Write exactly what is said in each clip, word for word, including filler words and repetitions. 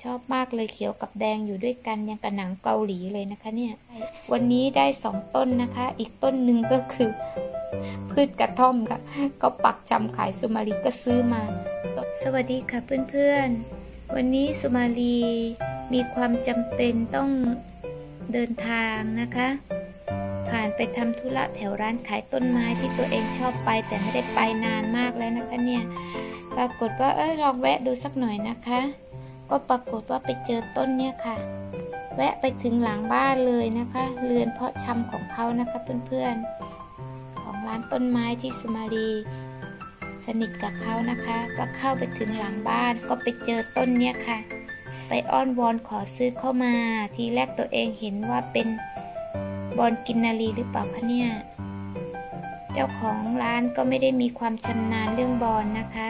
ชอบมากเลยเขียวกับแดงอยู่ด้วยกันยังกับหนังเกาหลีเลยนะคะเนี่ยวันนี้ได้สองต้นนะคะอีกต้นหนึ่งก็คือพืชกระท่อมค่ะก็ปักจำขายสุมาลีก็ซื้อมาสวัสดีค่ะเพื่อนๆวันนี้สุมาลีมีความจำเป็นต้องเดินทางนะคะผ่านไปทำธุระแถวร้านขายต้นไม้ที่ตัวเองชอบไปแต่ไม่ได้ไปนานมากแล้วนะคะเนี่ยปรากฏว่าเออลองแวะดูสักหน่อยนะคะก็ปรากฏว่าไปเจอต้นเนี่ยค่ะแวะไปถึงหลังบ้านเลยนะคะเรือนเพาะชำของเขานะคะเพื่อนๆของร้านต้นไม้ที่สุมาลีสนิทกับเขานะคะก็เข้าไปถึงหลังบ้านก็ไปเจอต้นเนี่ยค่ะไปอ้อนวอนขอซื้อเข้ามาทีแรกตัวเองเห็นว่าเป็นบอนกินนารีหรือเปล่าคะเนี่ยเจ้าของร้านก็ไม่ได้มีความชำนาญเรื่องบอนนะคะ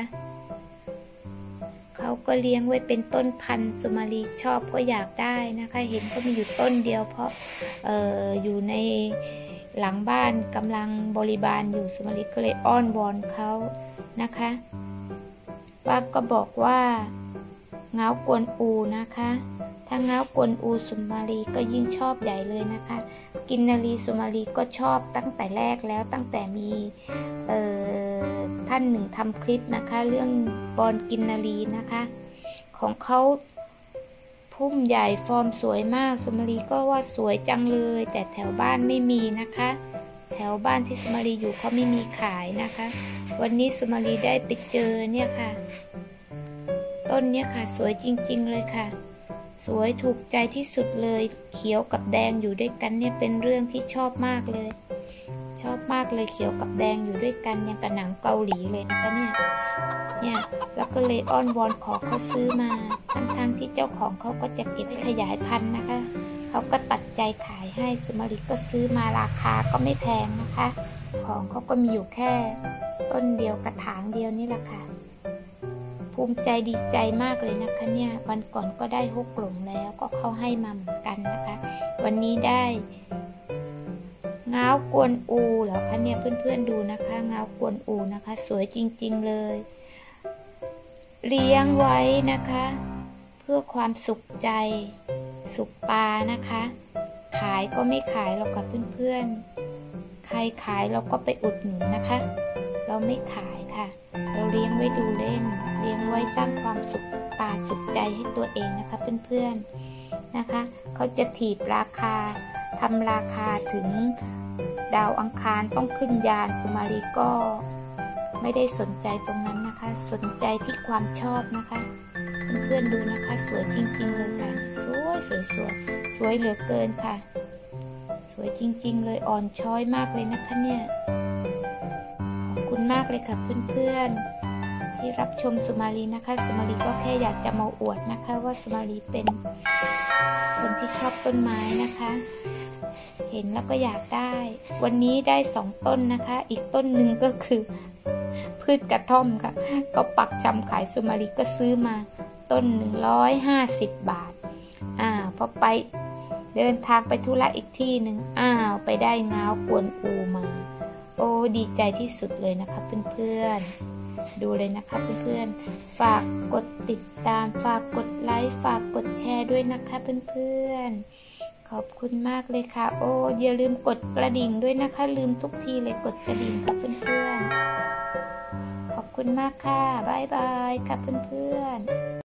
เขาก็เลี้ยงไว้เป็นต้นพันธุ์สุมาลีชอบก็อยากได้นะคะเห็นก็มีอยู่ต้นเดียวเพราะเอ่ออยู่ในหลังบ้านกำลังบริบาลอยู่สุมาลีก็เลยอ้อนวอนเขานะคะว่าก็บอกว่าเงากวนอูนะคะถ้าเงากวนอูสุมาลีก็ยิ่งชอบใหญ่เลยนะคะกินนารีสุมาลีก็ชอบตั้งแต่แรกแล้วตั้งแต่มีเอ่อท่านหนึ่งทำคลิปนะคะเรื่องบอนกินนารีนะคะของเขาพุ่มใหญ่ฟอร์มสวยมากสุมาลีก็ว่าสวยจังเลยแต่แถวบ้านไม่มีนะคะแถวบ้านที่สุมาลีอยู่เขาไม่มีขายนะคะวันนี้สุมาลีได้ไปเจอเนี่ยค่ะต้นเนี้ยค่ะสวยจริงๆเลยค่ะสวยถูกใจที่สุดเลยเขียวกับแดงอยู่ด้วยกันเนี่ยเป็นเรื่องที่ชอบมากเลยชอบมากเลยเขียวกับแดงอยู่ด้วยกันยังกับหนังเกาหลีเลยนะคะเนี่ยเนี่ยแล้วก็เลยอ้อนวอนขอเขาซื้อมาทั้งๆที่เจ้าของเขาก็จะเก็บขยายพันธุ์นะคะเขาก็ตัดใจขายให้สุมาลีก็ซื้อมาราคาก็ไม่แพงนะคะของเขาก็มีอยู่แค่ต้นเดียวกระถางเดียวนี่แหละค่ะภูมิใจดีใจมากเลยนะคะเนี่ยวันก่อนก็ได้ฮกหลงแล้วก็เขาให้มาเหมือนกันนะคะวันนี้ได้เงากวนอูเหรอคะเนี่ยเพื่อนๆดูนะคะเงากวนอูนะคะสวยจริงๆเลยเลี้ยงไว้นะคะเพื่อความสุขใจสุขตานะคะขายก็ไม่ขายหรอกค่ะเพื่อนๆใครขายเราก็ไปอุดหนุนนะคะเราไม่ขายค่ะเราเลี้ยงไว้ดูเล่นเลี้ยงไว้สร้างความสุขตาสุขใจให้ตัวเองนะคะเพื่อนๆนะคะเขาจะถีบราคาทำราคาถึงดาวอังคารต้องขึ้นยานสุมาลีก็ไม่ได้สนใจตรงนั้นนะคะสนใจที่ความชอบนะคะเพื่อนๆดูนะคะสวยจริงๆเลยค่ะสวยสวยสวยสวยเหลือเกินค่ะสวยจริงๆเลยอ่อนช้อยมากเลยนะคะเนี่ยขอบคุณมากเลยค่ะเพื่อนๆที่รับชมสุมาลีนะคะสุมาลีก็แค่อยากจะมาอวดนะคะว่าสุมาลีเป็นคนที่ชอบต้นไม้นะคะเห็นแล้วก็อยากได้วันนี้ได้สองต้นนะคะอีกต้นหนึ่งก็คือพืชกระท่อมค่ะก็ปักจำขายสุมาลีก็ซื้อมาต้นหนึ่งร้อยห้าสิบบาทอ่าพอไปเดินทางไปธุระอีกที่หนึ่งอ้าวไปได้เงากวนอูมาโอ้ดีใจที่สุดเลยนะคะเพื่อนๆดูเลยนะคะเพื่อนๆฝากกดติดตามฝากกดไลค์ฝากกดแชร์ด้วยนะคะเพื่อนๆขอบคุณมากเลยค่ะโอ้อย่าลืมกดกระดิ่งด้วยนะคะลืมทุกทีเลยกดกระดิ่งค่ะเพื่อนๆขอบคุณมากค่ะบ๊ายบายค่ะเพื่อนๆ